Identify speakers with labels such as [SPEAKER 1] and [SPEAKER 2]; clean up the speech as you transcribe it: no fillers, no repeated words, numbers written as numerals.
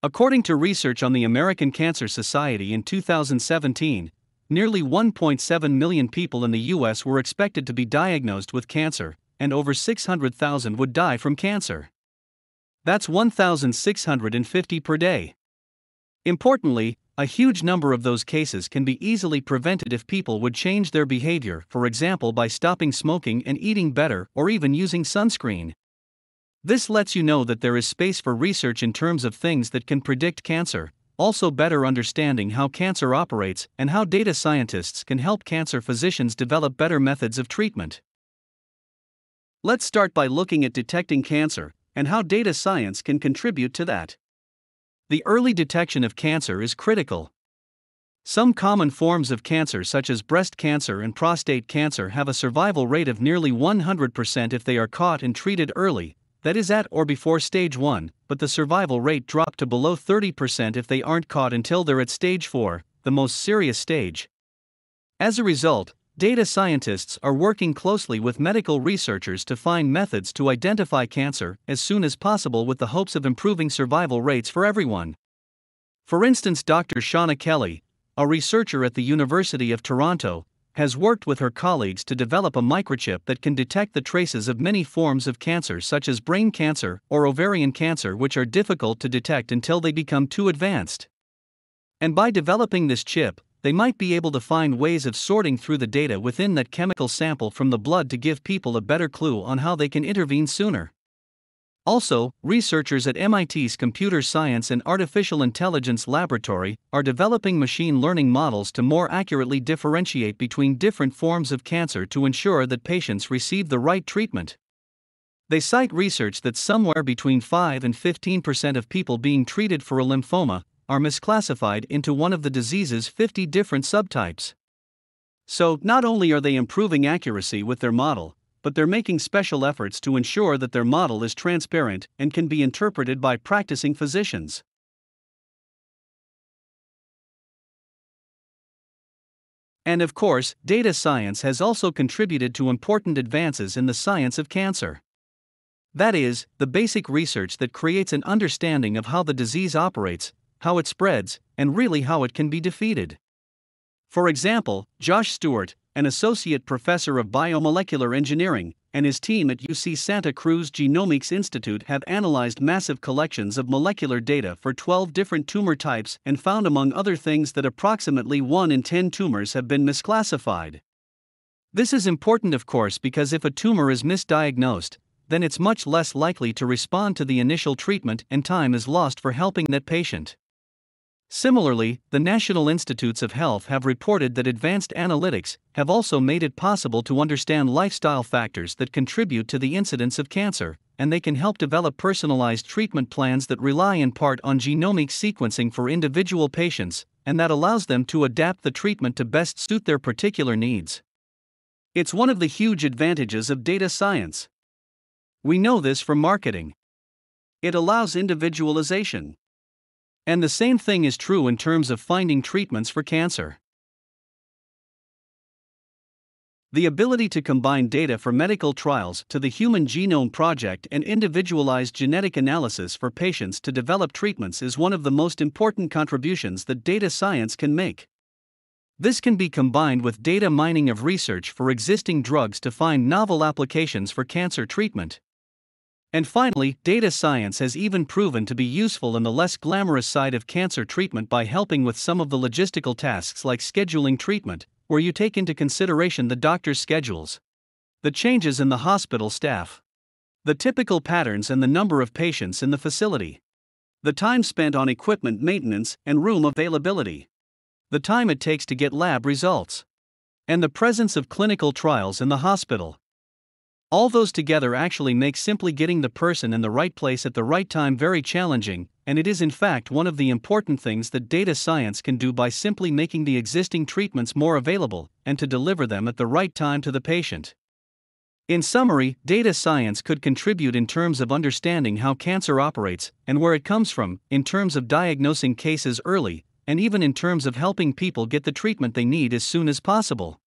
[SPEAKER 1] According to research on the American Cancer Society in 2017, nearly 1.7 million people in the U.S. were expected to be diagnosed with cancer, and over 600,000 would die from cancer. That's 1,650 per day. Importantly, a huge number of those cases can be easily prevented if people would change their behavior, for example by stopping smoking and eating better, or even using sunscreen. This lets you know that there is space for research in terms of things that can predict cancer, also better understanding how cancer operates and how data scientists can help cancer physicians develop better methods of treatment. Let's start by looking at detecting cancer and how data science can contribute to that. The early detection of cancer is critical. Some common forms of cancer such as breast cancer and prostate cancer have a survival rate of nearly 100% if they are caught and treated early, that is at or before stage 1, but the survival rate drops to below 30% if they aren't caught until they're at stage 4, the most serious stage. As a result, data scientists are working closely with medical researchers to find methods to identify cancer as soon as possible with the hopes of improving survival rates for everyone. For instance, Dr. Shauna Kelly, a researcher at the University of Toronto, has worked with her colleagues to develop a microchip that can detect the traces of many forms of cancer such as brain cancer or ovarian cancer, which are difficult to detect until they become too advanced. And by developing this chip, they might be able to find ways of sorting through the data within that chemical sample from the blood to give people a better clue on how they can intervene sooner. Also, researchers at MIT's Computer Science and Artificial Intelligence Laboratory are developing machine learning models to more accurately differentiate between different forms of cancer to ensure that patients receive the right treatment. They cite research that somewhere between 5 and 15% of people being treated for a lymphoma are misclassified into one of the disease's 50 different subtypes. So, not only are they improving accuracy with their model, but they're making special efforts to ensure that their model is transparent and can be interpreted by practicing physicians. And of course, data science has also contributed to important advances in the science of cancer. That is, the basic research that creates an understanding of how the disease operates, how it spreads, and really how it can be defeated. For example, Josh Stewart, an associate professor of biomolecular engineering, and his team at UC Santa Cruz Genomics Institute have analyzed massive collections of molecular data for 12 different tumor types and found, among other things, that approximately 1 in 10 tumors have been misclassified. This is important, of course, because if a tumor is misdiagnosed, then it's much less likely to respond to the initial treatment and time is lost for helping that patient. Similarly, the National Institutes of Health have reported that advanced analytics have also made it possible to understand lifestyle factors that contribute to the incidence of cancer, and they can help develop personalized treatment plans that rely in part on genomic sequencing for individual patients, and that allows them to adapt the treatment to best suit their particular needs. It's one of the huge advantages of data science. We know this from marketing. It allows individualization. And the same thing is true in terms of finding treatments for cancer. The ability to combine data for medical trials to the Human Genome Project and individualized genetic analysis for patients to develop treatments is one of the most important contributions that data science can make. This can be combined with data mining of research for existing drugs to find novel applications for cancer treatment. And finally, data science has even proven to be useful in the less glamorous side of cancer treatment by helping with some of the logistical tasks like scheduling treatment, where you take into consideration the doctor's schedules, the changes in the hospital staff, the typical patterns and the number of patients in the facility, the time spent on equipment maintenance and room availability, the time it takes to get lab results, and the presence of clinical trials in the hospital. All those together actually make simply getting the person in the right place at the right time very challenging, and it is in fact one of the important things that data science can do by simply making the existing treatments more available, and to deliver them at the right time to the patient. In summary, data science could contribute in terms of understanding how cancer operates and where it comes from, in terms of diagnosing cases early, and even in terms of helping people get the treatment they need as soon as possible.